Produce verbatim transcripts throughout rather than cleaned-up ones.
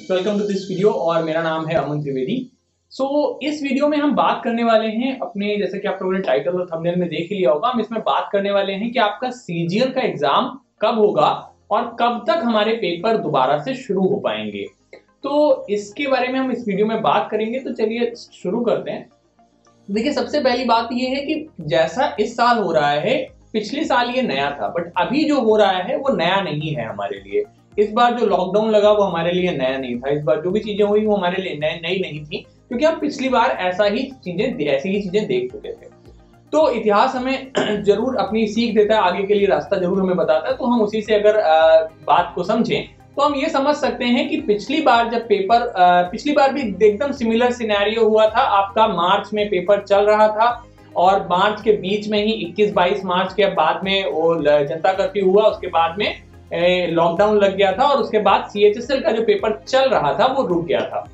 Welcome to this video और मेरा नाम है अमन त्रिवेदी। सो so, इस वीडियो में हम बात करने वाले हैं अपने, जैसे कि आप लोगों ने टाइटल और थंबनेल में देख ही लिया होगा, हम इसमें बात करने वाले हैं कि आपका सीजीएल का एग्जाम कब होगा और कब तक हमारे पेपर दोबारा से शुरू हो पाएंगे। तो इसके बारे में हम इस वीडियो में बात करेंगे। तो चलिए शुरू करते हैं। देखिए, सबसे पहली बात यह है कि जैसा इस साल हो रहा है, पिछले साल ये नया था, बट अभी जो हो रहा है वो नया नहीं है हमारे लिए। इस बार जो लॉकडाउन लगा वो हमारे लिए नया नहीं था। इस बार जो भी चीजें हुई वो हमारे लिए नई नई नहीं थी, क्योंकि हम पिछली बार ऐसा ही चीजें ऐसी ही चीजें देख चुके थे। तो इतिहास हमें जरूर अपनी सीख देता है, आगे के लिए रास्ता जरूर हमें बताता है। तो हम उसी से अगर बात को समझें तो हम ये समझ सकते हैं कि पिछली बार जब पेपर पिछली बार भी एकदम सिमिलर सिनेरियो हुआ था। आपका मार्च में पेपर चल रहा था और मार्च के बीच में ही इक्कीस बाईस मार्च के बाद में वो जनता कर्फ्यू हुआ, उसके बाद में लॉकडाउन लग गया था और उसके बाद सीएचएसएल का जो पेपर चल रहा था वो रुक गया था।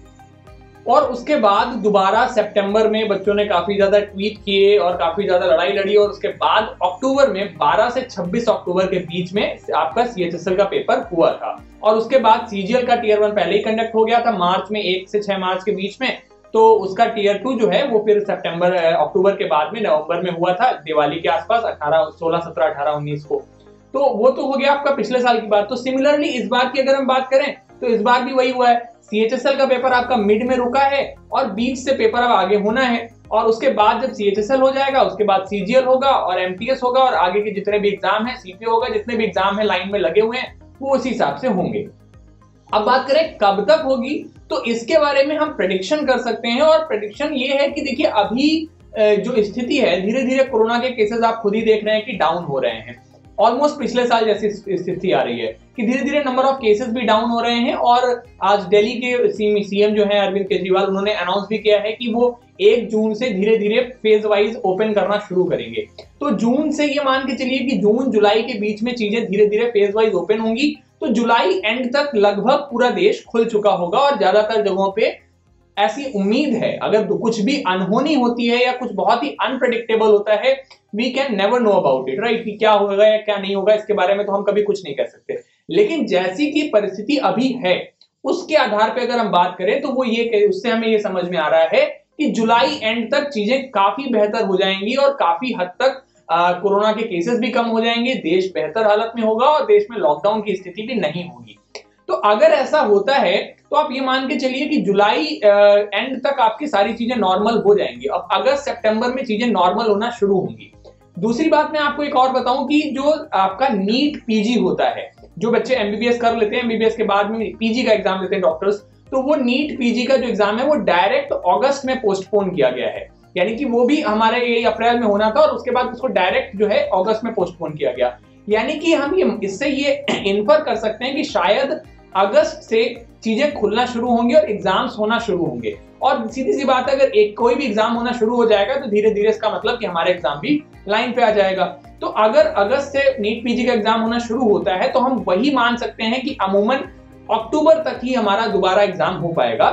और उसके बाद दोबारा सितंबर में बच्चों ने काफी ज्यादा ट्वीट किए और काफी ज्यादा लड़ाई लड़ी और उसके बाद अक्टूबर में बारह से छब्बीस अक्टूबर के बीच में आपका सीएचएसएल का पेपर हुआ था। और उसके बाद सीजीएल का टीयर वन पहले ही कंडक्ट हो गया था मार्च में, एक से छह मार्च के बीच में। तो उसका टीयर टू जो है वो फिर सितंबर अक्टूबर के बाद में नवंबर में हुआ था, दिवाली के आसपास अठारह सोलह सत्रह अठारह उन्नीस को। तो वो तो हो गया आपका पिछले साल की बात। तो सिमिलरली इस बार की अगर हम बात करें तो इस बार भी वही हुआ है। सीएचएसएल का पेपर आपका मिड में रुका है और बीच से पेपर अब आगे होना है। और उसके बाद जब सीएचएसएल हो जाएगा उसके बाद सीजीएल होगा और एमटीएस होगा और आगे के जितने भी एग्जाम है, सीपीओ होगा, जितने भी एग्जाम है लाइन में लगे हुए हैं वो उसी हिसाब से होंगे। अब बात करें कब तक होगी, तो इसके बारे में हम प्रेडिक्शन कर सकते हैं। और प्रेडिक्शन ये है कि देखिए, अभी जो स्थिति है, धीरे धीरे कोरोना के केसेस आप खुद ही देख रहे हैं कि डाउन हो रहे हैं। ऑलमोस्ट पिछले साल जैसी स्थिति आ रही है कि धीरे धीरे नंबर ऑफ केसेस भी डाउन हो रहे हैं। और आज दिल्ली के सीएम जो है अरविंद केजरीवाल, उन्होंने अनाउंस भी किया है कि वो एक जून से धीरे धीरे फेज वाइज ओपन करना शुरू करेंगे। तो जून से ये मान के चलिए कि जून जुलाई के बीच में चीजें धीरे धीरे फेज वाइज ओपन होंगी। तो जुलाई एंड तक लगभग पूरा देश खुल चुका होगा और ज्यादातर जगहों पे ऐसी उम्मीद है। अगर कुछ भी अनहोनी होती है या कुछ बहुत ही अनप्रेडिक्टेबल होता है, we can never know about it, right, कि क्या होगा या क्या नहीं होगा इसके बारे में तो हम कभी कुछ नहीं कह सकते। लेकिन जैसी की परिस्थिति अभी है उसके आधार पे अगर हम बात करें तो वो ये, उससे हमें ये समझ में आ रहा है कि जुलाई एंड तक चीजें काफी बेहतर हो जाएंगी और काफी हद तक कोरोना के केसेस भी कम हो जाएंगे, देश बेहतर हालत में होगा और देश में लॉकडाउन की स्थिति भी नहीं होगी। तो अगर ऐसा होता है तो आप ये मान के चलिए कि जुलाई एंड तक आपकी सारी चीजें नॉर्मल हो जाएंगी। अब अगस्त सितंबर में चीजें नॉर्मल होना शुरू होंगी। दूसरी बात मैं आपको एक और बताऊं कि जो आपका नीट पीजी होता है, जो बच्चे एमबीबीएस कर लेते हैं, एमबीबीएस के बाद में पीजी का एग्जाम देते हैं डॉक्टर्स, तो वो नीट पीजी का जो एग्जाम है वो डायरेक्ट अगस्त में पोस्टपोन किया गया है। यानी कि वो भी हमारे यही अप्रैल में होना था और उसके बाद उसको डायरेक्ट जो है अगस्त में पोस्टपोन किया गया। यानी कि हम ये इससे ये इन्फर कर सकते हैं कि शायद अगस्त से चीजें खुलना शुरू होंगी और एग्जाम्स होना शुरू होंगे। और सीधी सी बात है, अगर एक कोई भी एग्जाम होना शुरू हो जाएगा तो धीरे धीरे इसका मतलब कि हमारे एग्जाम भी लाइन पे आ जाएगा। तो अगर अगस्त से नीट पीजी का एग्जाम होना शुरू होता है तो हम वही मान सकते हैं कि अमूमन अक्टूबर तक ही हमारा दोबारा एग्जाम हो पाएगा।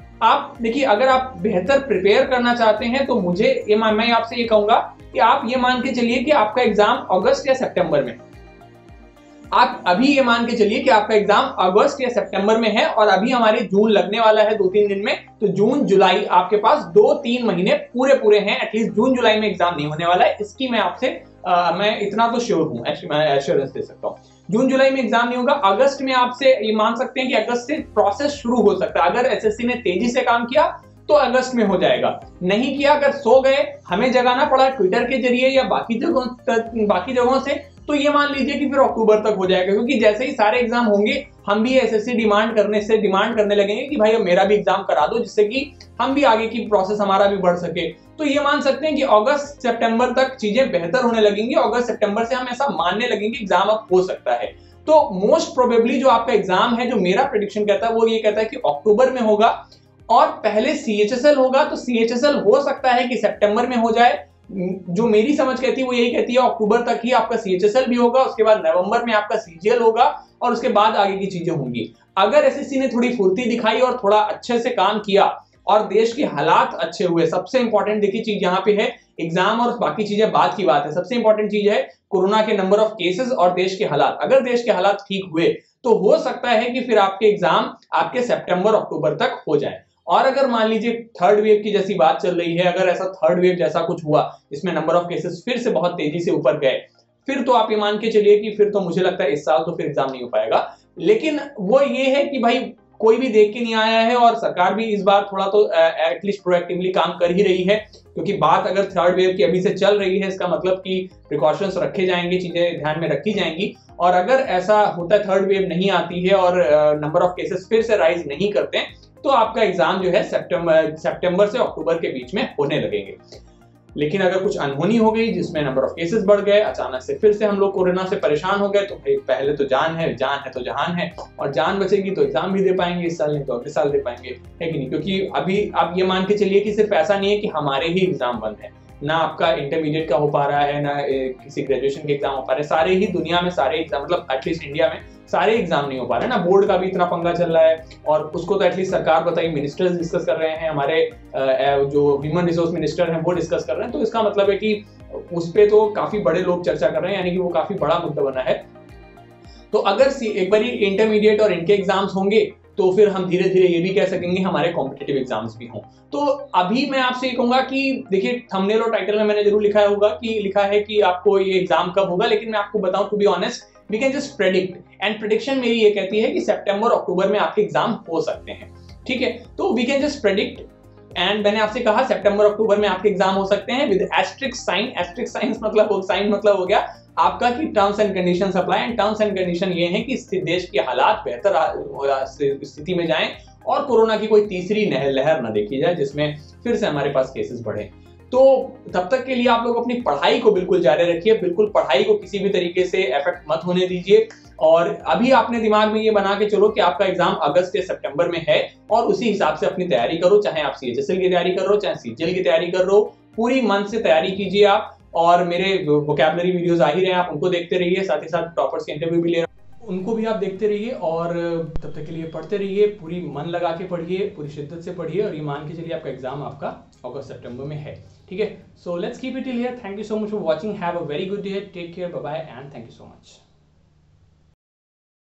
आप देखिए, अगर आप बेहतर प्रिपेयर करना चाहते हैं तो मुझे ये मैं आपसे ये कहूंगा कि आप ये मान के चलिए कि आपका एग्जाम अगस्त या सितंबर में, आप अभी ये मान के चलिए कि आपका एग्जाम अगस्त या सितंबर में है और अभी हमारे जून लगने वाला है दो तीन दिन में। तो जून जुलाई आपके पास दो तीन महीने पूरे पूरे हैं। एटलीस्ट जून जुलाई में एग्जाम नहीं होने वाला है, इसकी मैं आपसे मैं इतना तो श्योर हूं, मैं एश्योरेंस दे सकता हूं। जून जुलाई में एग्जाम नहीं होगा। अगस्त में आपसे ये मान सकते हैं कि अगस्त से प्रोसेस शुरू हो सकता है। अगर एसएससी ने तेजी से काम किया तो अगस्त में हो जाएगा, नहीं किया, अगर सो गए, हमें जगाना पड़ा ट्विटर के जरिए या बाकी जगहों बाकी जगहों से, तो ये मान लीजिए कि फिर अक्टूबर तक हो जाएगा। क्योंकि जैसे ही सारे एग्जाम होंगे हम भी एसएससी डिमांड करने से डिमांड करने लगेंगे कि भाई मेरा भी एग्जाम करा दो, जिससे कि हम भी आगे की प्रोसेस हमारा भी बढ़ सके। तो ये मान सकते हैं कि अगस्त सितंबर तक चीजें बेहतर होने लगेंगी। अगस्त सितंबर से हम ऐसा मानने लगेंगे एग्जाम अब हो सकता है। तो मोस्ट प्रोबेबली जो आपका एग्जाम है, जो मेरा प्रेडिक्शन कहता है वो ये कहता है कि अक्टूबर में होगा और पहले सीएचएसएल होगा। तो सीएचएसएल हो सकता है कि सितंबर में हो जाए। जो मेरी समझ कहती है वो यही कहती है अक्टूबर तक ही आपका सीएचएसएल भी होगा, उसके बाद नवंबर में आपका सीजीएल होगा और उसके बाद आगे की चीजें होंगी। अगर एसएससी ने थोड़ी फुर्ती दिखाई और थोड़ा अच्छे से काम किया और देश के हालात अच्छे हुए, सबसे इंपॉर्टेंट देखिए चीज यहाँ पे है, एग्जाम और बाकी चीजें बाद की बात है, सबसे इंपॉर्टेंट चीज है कोरोना के नंबर ऑफ केसेस और देश के हालात। अगर देश के हालात ठीक हुए तो हो सकता है कि फिर आपके एग्जाम आपके सितंबर अक्टूबर तक हो जाए। और अगर मान लीजिए थर्ड वेव की जैसी बात चल रही है, अगर ऐसा थर्ड वेव जैसा कुछ हुआ इसमें नंबर ऑफ केसेस फिर से बहुत तेजी से ऊपर गए, फिर तो आप ये मान के चलिए कि फिर तो मुझे लगता है इस साल तो फिर एग्जाम नहीं हो पाएगा। लेकिन वो ये है कि भाई कोई भी देख के नहीं आया है और सरकार भी इस बार थोड़ा तो एटलीस्ट प्रोएक्टिवली काम कर ही रही है, क्योंकि बात अगर थर्ड वेव की अभी से चल रही है इसका मतलब कि प्रिकॉशंस रखे जाएंगे, चीजें ध्यान में रखी जाएंगी। और अगर ऐसा होता है थर्ड वेव नहीं आती है और नंबर ऑफ केसेस फिर से राइज नहीं करते तो आपका एग्जाम जो है सितंबर सितंबर से अक्टूबर के बीच में होने लगेंगे। लेकिन अगर कुछ अनहोनी हो गई जिसमें नंबर ऑफ केसेस बढ़ गए, अचानक से फिर से हम लोग कोरोना से परेशान हो गए, तो भाई पहले तो जान है, जान है तो जहान है, और जान बचेगी तो एग्जाम भी दे पाएंगे इस साल, नहीं तो अगले साल दे पाएंगे, है कि नहीं। क्योंकि अभी आप ये मान के चलिए कि सिर्फ ऐसा नहीं है कि हमारे ही एग्जाम बंद है, ना आपका इंटरमीडिएट का हो पा रहा है, ना किसी ग्रेजुएशन के एग्जाम हो पा रहे हैं, सारे ही दुनिया में सारे एग्जाम, मतलब एटलीस्ट इंडिया में सारे एग्जाम नहीं हो पा रहे हैं ना। बोर्ड का भी इतना पंगा चल रहा है और उसको तो एटलीस्ट सरकार बताइए, मिनिस्टर्स डिस्कस कर रहे हैं, हमारे जो ह्यूमन रिसोर्स मिनिस्टर हैं वो डिस्कस कर रहे हैं। तो इसका मतलब है कि उस पर तो काफी बड़े लोग चर्चा कर रहे हैं, यानी कि वो काफी बड़ा मुद्दा बना है। तो अगर एक बार इंटरमीडिएट और इनके एग्जाम्स होंगे तो फिर हम धीरे धीरे ये भी कह सकेंगे हमारे कॉम्पिटिटिव एग्जाम्स भी हों। तो अभी मैं आपसे ये कहूंगा कि देखिए थंबनेल और टाइटल में मैंने जरूर लिखा होगा कि लिखा है कि आपको ये एग्जाम कब होगा, लेकिन मैं आपको बताऊं to be honest we can just predict, and prediction मेरी ये कहती है कि सितंबर अक्टूबर में आपके एग्जाम हो सकते हैं, ठीक है। तो we can just predict, and मैंने आपसे कहा सितंबर अक्टूबर में आपके एग्जाम हो सकते हैं with asterisk sign. Asterisk sign मतलब साइन मतलब हो गया आपका कि terms and conditions apply, and terms and condition ये है कि देश के हालात बेहतर स्थिति में जाएं और कोरोना की कोई तीसरी लहर न देखी जाए जिसमें फिर से हमारे पास केसेस बढ़े। तो तब तक के लिए आप लोग अपनी पढ़ाई को बिल्कुल जारी रखिए, बिल्कुल पढ़ाई को किसी भी तरीके से इफेक्ट मत होने दीजिए। और अभी आपने दिमाग में ये बना के चलो कि आपका एग्जाम अगस्त या सितंबर में है और उसी हिसाब से अपनी तैयारी करो, चाहे आप सी एच एस एल की तैयारी कर रहे हो, चाहे सी जी एल की तैयारी कर रहे हो, पूरी मन से तैयारी कीजिए आप। और मेरे वोकैबुलरी वीडियोस आ ही रहे हैं, आप उनको देखते रहिए, साथ ही साथ टॉपर्स के इंटरव्यू भी ले रहे हैं, उनको भी आप देखते रहिए। और तब तक के लिए पढ़ते रहिए, पूरी मन लगा के पढ़िए, पूरी शिद्दत से पढ़िए, और ये मान के चलिए आपका एग्जाम आपका अगस्त सितंबर में है, ठीक है। So let's keep it till here, thank you so much for watching, have a very good day, take care, bye bye and thank you so much.